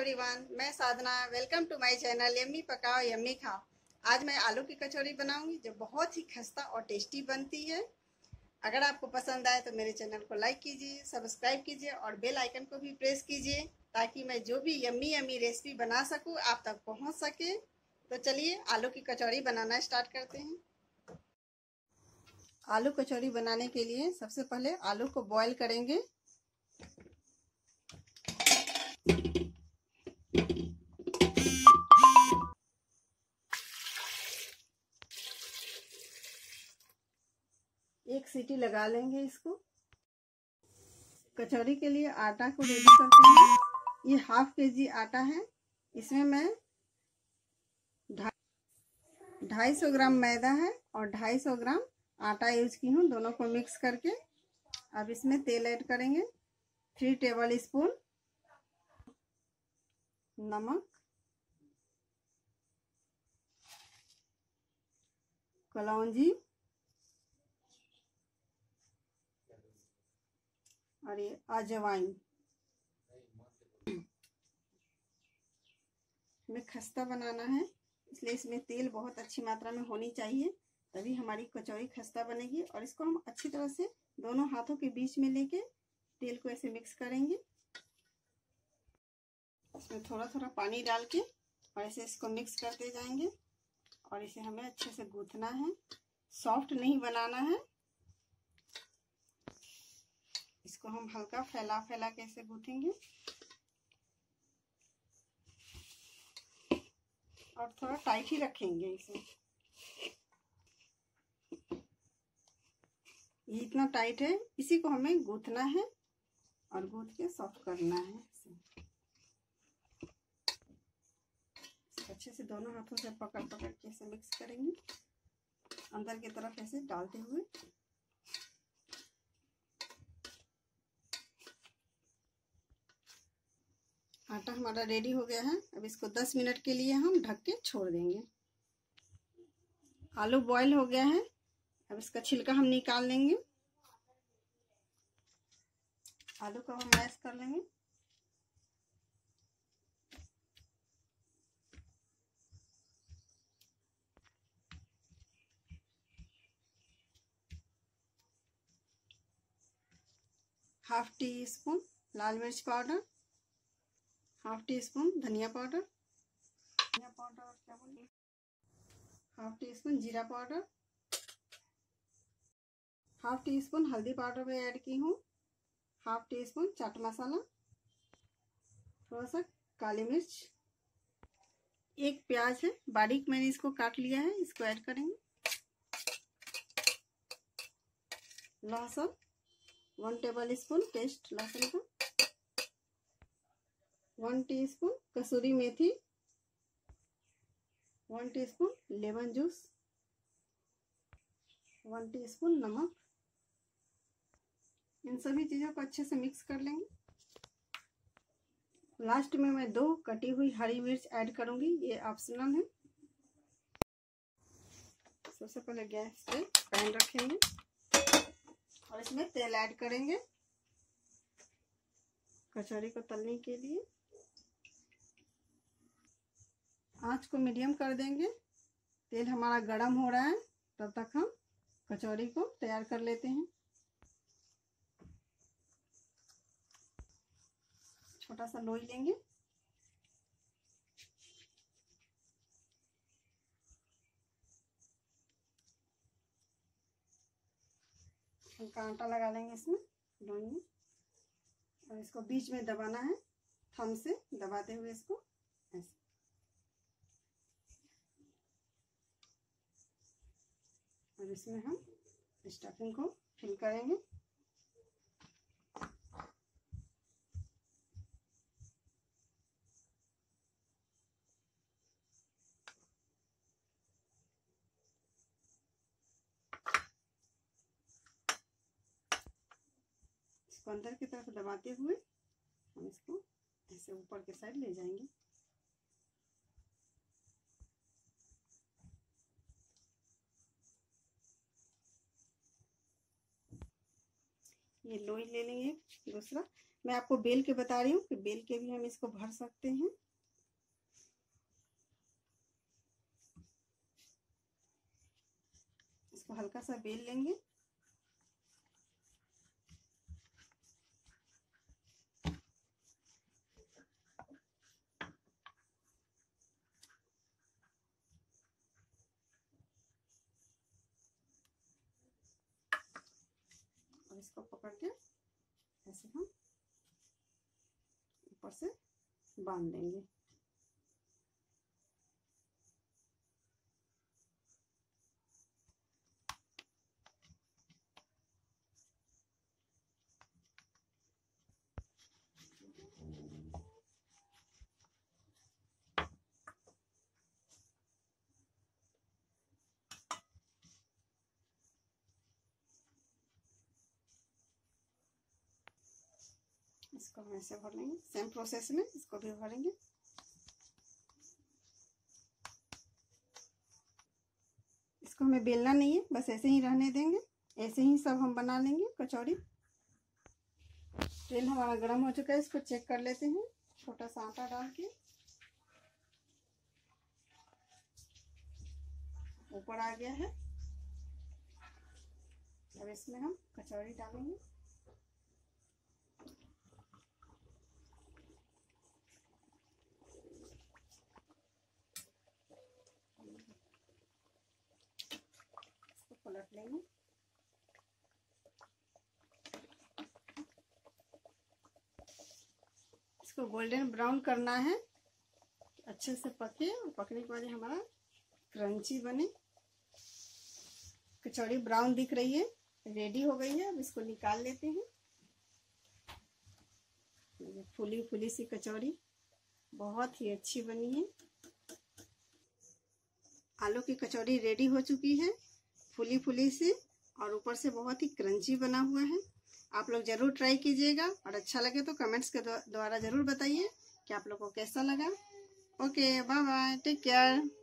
Everyone, मैं Sadhna. Welcome to my channel yummy पकाओ yummy खाओ। आज मैं आलू की कचौरी बनाऊंगी जो बहुत ही खस्ता और टेस्टी बनती है। अगर आपको पसंद आए तो मेरे चैनल को लाइक कीजिए, सब्सक्राइब कीजिए और बेल आइकन को भी प्रेस कीजिए ताकि मैं जो भी यम्मी यम्मी रेसिपी बना सकूं आप तक पहुंच सके। तो चलिए आलू की कचौरी बनाना स्टार्ट करते हैं। आलू कचौरी बनाने के लिए सबसे पहले आलू को बॉईल करेंगे। एक सीटी लगा लेंगे इसको। कचौरी के लिए आटा को रेडी करते हैं। ये 1/2 kg आटा है। इसमें मैं 250 ग्राम मैदा है और 250 ग्राम आटा यूज की हूँ, दोनों को मिक्स करके। अब इसमें तेल ऐड करेंगे। 3 टेबल स्पून नमक, कलौंजी और ये अजवाइन। हमें खस्ता बनाना है इसलिए इसमें तेल बहुत अच्छी मात्रा में होनी चाहिए, तभी हमारी कचौरी खस्ता बनेगी। और इसको हम अच्छी तरह से दोनों हाथों के बीच में लेके तेल को ऐसे मिक्स करेंगे। इसमें थोड़ा थोड़ा पानी डाल के और ऐसे इसको मिक्स करते जाएंगे। और इसे हमें अच्छे से गूंथना है, सॉफ्ट नहीं बनाना है। इसको हम हल्का फैला फैला के ऐसे गूंथेंगे और थोड़ा टाइट ही रखेंगे इसे। ये इतना टाइट है, इसी को हमें गूंथना है और गूंथ के सॉफ्ट करना है। अच्छे से दोनों हाथों से पकड़ पकड़ के ऐसे मिक्स करेंगे, अंदर की तरफ ऐसे डालते हुए। आटा हमारा रेडी हो गया है। अब इसको 10 मिनट के लिए हम ढक के छोड़ देंगे। आलू बॉईल हो गया है। अब इसका छिलका हम निकाल लेंगे। आलू को हम मैश कर लेंगे। ½ टी स्पून लाल मिर्च पाउडर, ½ टी स्पून धनिया पाउडर, क्या बोलिए, ½ टी स्पून जीरा पाउडर, ½ टी स्पून हल्दी पाउडर में ऐड की हूँ, ½ टी स्पून चाट मसाला, थोड़ा सा काली मिर्च, एक प्याज है बारीक मैंने इसको काट लिया है, इसको ऐड करेंगे। लहसुन 1 टेबल स्पून पेस्ट लहसुन का, 1 टीस्पून कसूरी मेथी, 1 टीस्पून लेमन जूस, 1 टीस्पून नमक। इन सभी चीज़ों को अच्छे से मिक्स कर लेंगे। लास्ट में मैं 2 कटी हुई हरी मिर्च ऐड करूंगी, ये ऑप्शनल है। सबसे पहले गैस पे पैन रखेंगे और इसमें तेल ऐड करेंगे कचौरी को तलने के लिए। आंच को मीडियम कर देंगे। तेल हमारा गरम हो रहा है, तब तक हम कचौरी को तैयार कर लेते हैं। छोटा सा लोई लेंगे, हल्का आटा लगा लेंगे इसमें लोई में और इसको बीच में दबाना है, थंब से दबाते हुए इसको ऐसे। और इसमें हम स्टफिंग को फिल करेंगे। इसको अंदर की तरफ दबाते हुए हम इसको ऐसे ऊपर के साइड ले जाएंगे। ये लोई ले लेंगे दूसरा, मैं आपको बेल के बता रही हूँ कि बेल के भी हम इसको भर सकते हैं। इसको हल्का सा बेल लेंगे। और इसको पकड़ के ऐसे हम ऊपर से बांध देंगे। इसको हम ऐसे भर लेंगे। सेम प्रोसेस में इसको भी भरेंगे। इसको हमें बेलना नहीं है, बस ऐसे ही रहने देंगे। ऐसे ही सब हम बना लेंगे कचौड़ी। तेल हमारा गर्म हो चुका है, इसको चेक कर लेते हैं। छोटा सा आटा डाल के ऊपर आ गया है। अब इसमें हम कचौड़ी डालेंगे। इसको पलट लेंगे। इसको गोल्डन ब्राउन करना है, अच्छे से पके। और पकने के बाद हमारा क्रंची बने। कचौड़ी ब्राउन दिख रही है, रेडी हो गई है। अब इसको निकाल लेते हैं। फूली फूली सी कचौड़ी बहुत ही अच्छी बनी है। आलू की कचौड़ी रेडी हो चुकी है, फूली फूली सी, और ऊपर से बहुत ही क्रंची बना हुआ है। आप लोग जरूर ट्राई कीजिएगा, और अच्छा लगे तो कमेंट्स के द्वारा जरूर बताइए कि आप लोग को कैसा लगा। Okay, bye bye, take care.